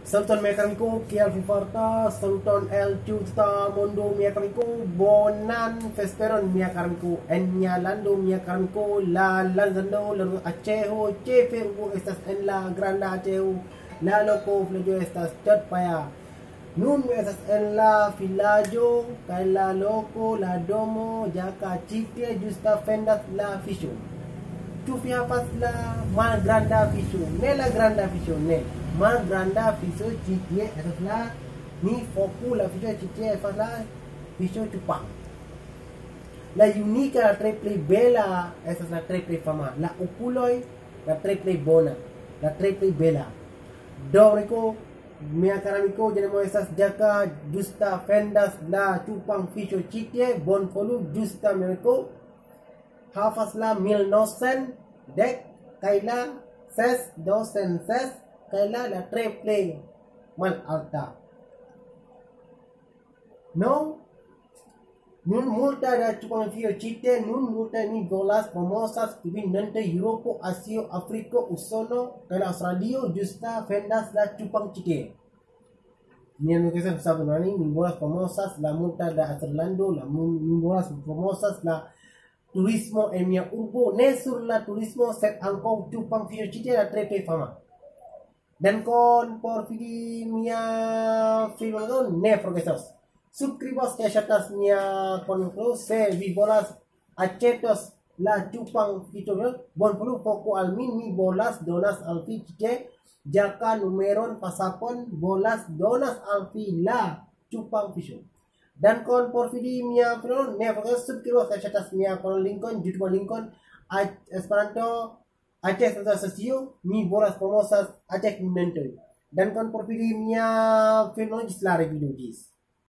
Saluton mia karamiku, kiel vi fartas? Saluton el tuta mondo mia karamiku, bonan vesperon mia karamiku. En nia lando mia karamiku, la lanzando la Aceho, ĉefe urbo estas en la granda Aceho, la loko vilaĝo estas Chatpaya. Nun mi estas en la vilaĝo kaj la loko, la domo, jaka ĉi tie ĝusta fendas la fiŝo. Ĉu vi havas la malgranda fiŝo? Ne la granda fiŝo, ne. Malgranda fiŝo ĉi tie estas la ni foku la fiŝo ĉi tie estas la fiŝo cupang. La unika, la tre plej bela estas la tre plej fama. La okuloj, la tre plej bona, la tre plej bela. Do Riko, mia karamiko, jenamo estas jaka justa fendas la cupang fiŝo ĉi tie. Bonvolu justa Riko havas la 1910 kaj la 6206 kaj la tre plej malalta. No, nun multa da cupang fiŝo ĉi tie, nun multa ni volas promosas kvindante Eŭropo, Azio, Afriko, Usono kaj Aŭstralio justa fendas la cupang ĉi tie. Ni amikas sabonani, ni volas promosas la multa da Astralando, ni volas promosas la turismo en mia urbo, ne sur la turismo, sed ankaŭ cupang fiŝo ĉi tie la tre plej fama. Dankon por vidi mia filmon, ne forgesos. Subskribos kaj ŝatas mia konto, se vi volas aĉetos la cupang fiŝo, bonvolu foku al mi, mi volas donas al vi ĉi tie jaka numeron pasapon, volas donas al vi la cupang fiŝo. Dankon por vidi mia filmon, ne forgesos subskribos kaj ŝatas mia linkon, YouTube linkon, Esperanto Aceh Asocio, mi volas promosas Aceh Inventoj. Dankon por vidi mia filmon, ĝis la revido.